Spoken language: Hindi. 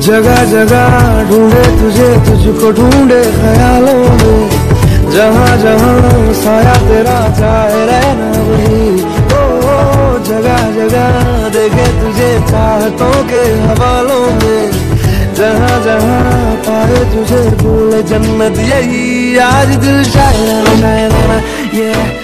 जगह जगह ढूंढे तुझे, तुझको ढूंढे ख्यालों में, जहाँ जहाँ साया तेरा चाहे रहना वही। ओ जगह जगह देखे तुझे चाहतों के हवालों में, जहाँ जहाँ पाए तुझे भूले जन्नत यही। आज दिल शायराना शायराना ये